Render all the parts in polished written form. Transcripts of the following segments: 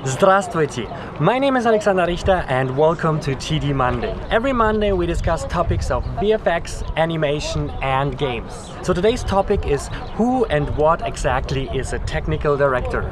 Здравствуйте! My name is Alexander Richter and welcome to TD Monday. Every Monday we discuss topics of VFX, animation and games. So today's topic is who and what exactly is a technical director?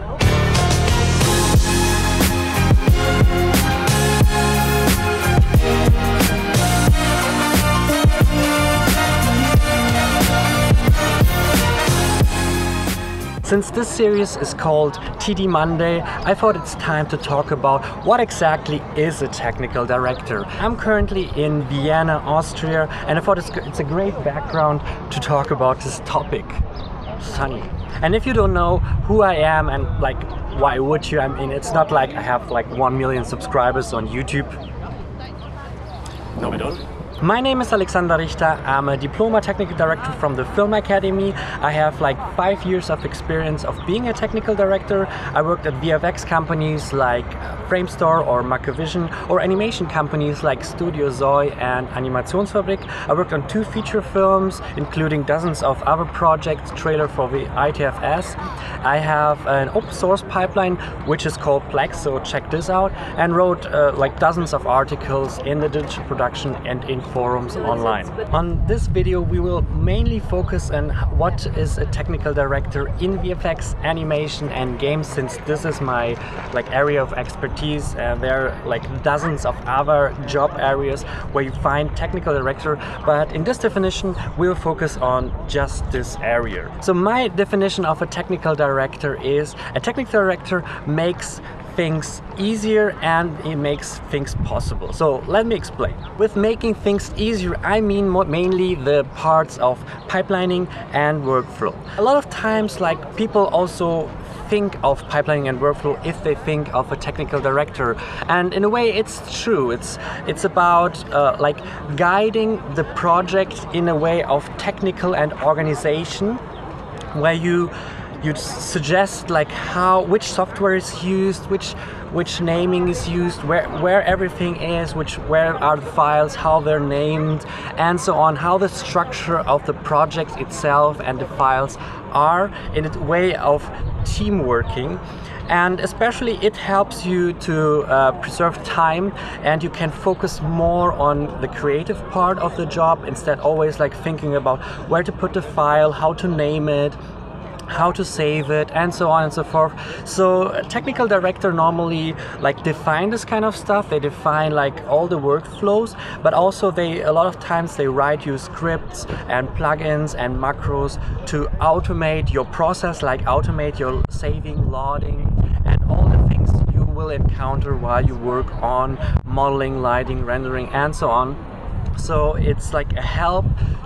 Since this series is called TD Monday, I thought it's time to talk about what exactly is a technical director. I'm currently in Vienna, Austria, and I thought it's a great background to talk about this topic. Sunny. And if you don't know who I am and why would you, I mean, it's not like I have 1 million subscribers on YouTube. No, I don't. My name is Alexander Richter. I'm a diploma technical director from the Film Academy. I have 5 years of experience of being a technical director. I worked at VFX companies like Framestore or Macrovision, or animation companies like Studio Zoe and Animationsfabrik. I worked on 2 feature films, including dozens of other projects, trailer for the ITFS. I have an open source pipeline which is called PLEX, so check this out, and wrote dozens of articles in the digital production and in forums online. On this video we will mainly focus on what is a technical director in VFX, animation and games, since this is my area of expertise. There are dozens of other job areas where you find technical director, but in this definition we'll focus on just this area. So my definition of a technical director is a technical director makes things easier and it makes things possible. So let me explain. With making things easier, I mean mainly the parts of pipelining and workflow. A lot of times people also think of pipelining and workflow if they think of a technical director, and in a way it's true. It's about guiding the project in a way of technical and organization, where you suggest which software is used, which naming is used, where everything is, where are the files, how they're named, and so on, how the structure of the project itself and the files are in a way of team working. And especially it helps you to preserve time, and you can focus more on the creative part of the job instead always thinking about where to put the file, how to name it, how to save it, and so on and so forth. So a technical director normally define this kind of stuff. They define all the workflows, but also a lot of times they write you scripts and plugins and macros to automate your process, automate your saving, loading, and all the things you will encounter while you work on modeling, lighting, rendering, and so on. So it's a help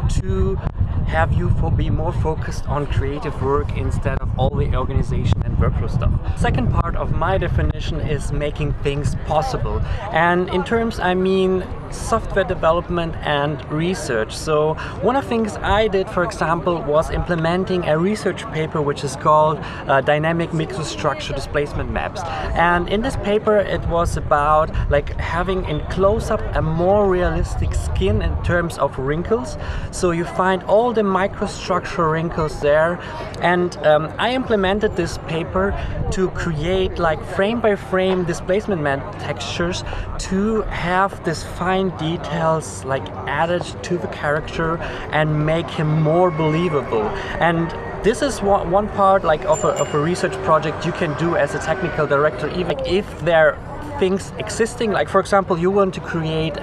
to have you be more focused on creative work instead of all the organization and workflow stuff. Second part of my definition is making things possible, and in terms I mean software development and research. So one of the things I did, for example, was implementing a research paper which is called Dynamic Microstructure Displacement Maps, and in this paper it was about having in close-up a more realistic skin in terms of wrinkles. So you find all the microstructure wrinkles there, and I implemented this paper to create frame by frame displacement map textures to have this fine details added to the character and make him more believable. And this is one part of a research project you can do as a technical director, even if there are things existing, for example you want to create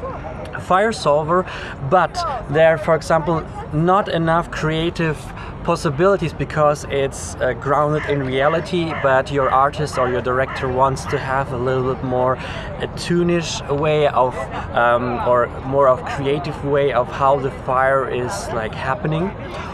a fire solver, but there, for example, not enough creative possibilities because it's grounded in reality, but your artist or your director wants to have a little bit more a toonish way of or more of creative way of how the fire is happening.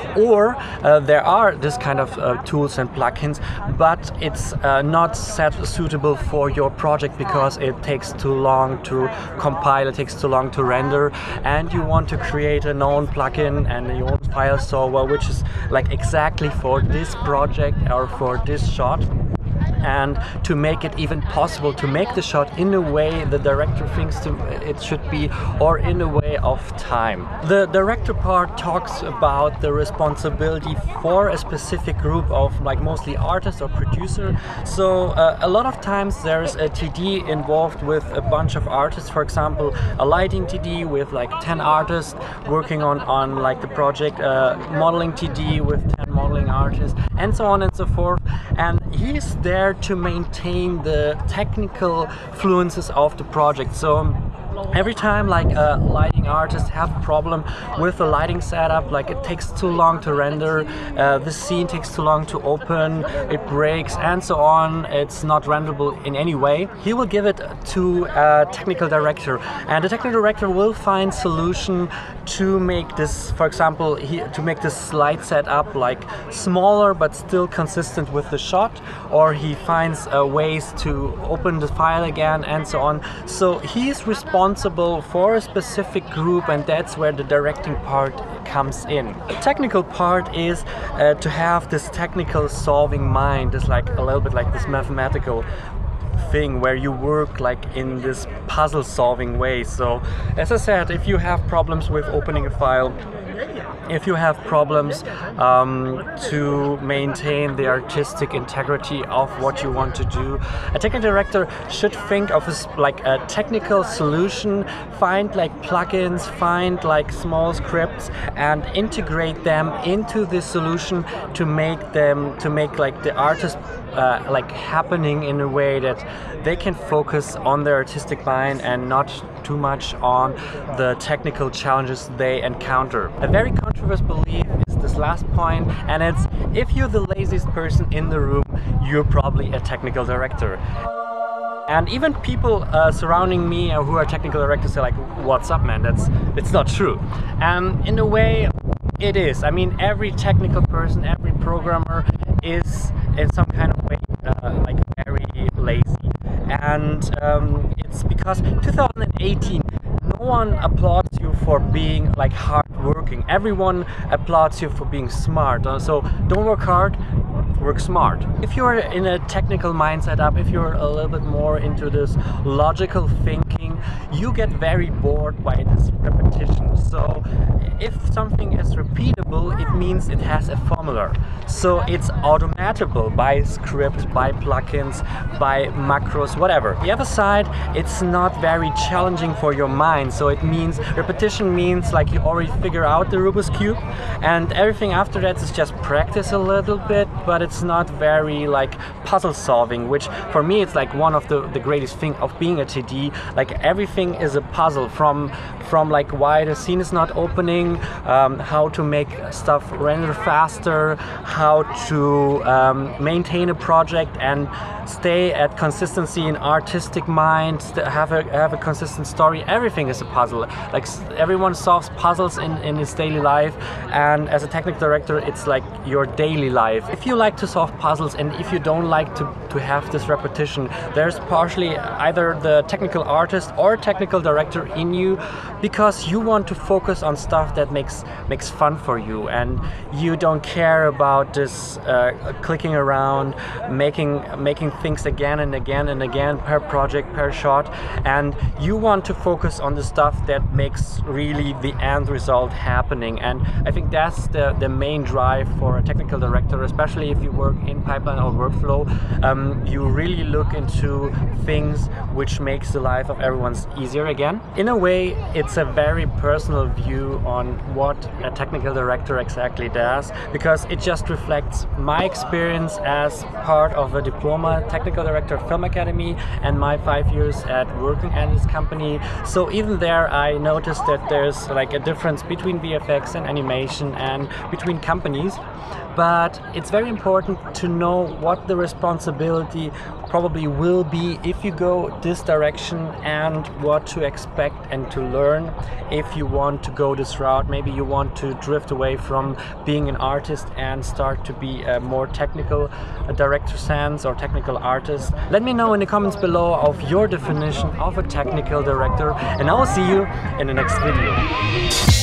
Or there are this kind of tools and plugins, but it's not suitable for your project because it takes too long to compile, it takes too long to render, and you want to create a known plugin and your own file solver which is exactly for this project or for this shot. and to make it even possible to make the shot in a way the director thinks it should be, or in a way of time. The director part talks about the responsibility for a specific group of like mostly artists or producer. So a lot of times there's a TD involved with a bunch of artists, for example a lighting TD with like 10 artists working on like the project, modeling TD with 10 modeling artists, and so on and so forth, and he's there to maintain the technical fluences of the project. So every time like a lighting artist have a problem with the lighting setup, like it takes too long to render, the scene takes too long to open, it breaks and so on, it's not renderable in any way, he will give it to a technical director, and the technical director will find solution to make this, for example, to make this light setup like smaller but still consistent with the shot, or he finds ways to open the file again and so on. So he's responsible for a specific group, and that's where the directing part comes in. The technical part is to have this technical solving mind. It's like a little bit like this mathematical thing where you work like in this puzzle solving way. So as I said, if you have problems with opening a file, if you have problems to maintain the artistic integrity of what you want to do, a technical director should think of like a technical solution, find like plugins, find like small scripts and integrate them into the solution to make like the artist like happening in a way that they can focus on their artistic mind and not too much on the technical challenges they encounter. A very controversial belief is this last point, and it's if you're the laziest person in the room, you're probably a technical director. And even people surrounding me who are technical directors say like, what's up man, it's not true. In a way it is. I mean, every technical person, every programmer is in some kind of way like very lazy, and it's because 2018 no one applauds you for being like hard-working. Everyone applauds you for being smart. So don't work hard, work smart. If you're in a technical mindset up, if you're a little bit more into this logical thinking, you get very bored by this repetition. So if something is repeatable, it means it has a formula. So it's automatable by script, by plugins, by macros, whatever. The other side, it's not very challenging for your mind. So it means repetition means like you already figure out the Rubik's Cube, and everything after that is just practice a little bit, but it's not very like puzzle solving, which for me it's like one of the greatest thing of being a TD. Like everything is a puzzle, from like why the scene is not opening, how to make stuff render faster, how to maintain a project and stay at consistency in artistic mind, have a consistent story. Everything is a puzzle. Like everyone solves puzzles in his daily life, and as a technical director it's like your daily life. If you like to solve puzzles and if you don't like to have this repetition, there's partially either the technical artist or technical director in you, because you want to focus on stuff that makes fun for you, and you don't care about this clicking around, making things again and again and again per project, per shot, and you want to focus on the stuff that makes really the end result happening. And I think that's the main drive for a technical director, especially if you work in pipeline or workflow. You really look into things which makes the life of everyone's easier again. In a way, it's a very personal view on what a technical director exactly does, because it just reflects my experience as part of a diploma technical director at Film Academy and my 5 years at working at this company. So even there I noticed that there's like a difference between VFX and animation and between companies. But it's very important to know what the responsibility probably will be if you go this direction, and what to expect and to learn if you want to go this route. Maybe you want to drift away from being an artist and start to be a more technical director sense or technical artist. Let me know in the comments below of your definition of a technical director, and I will see you in the next video.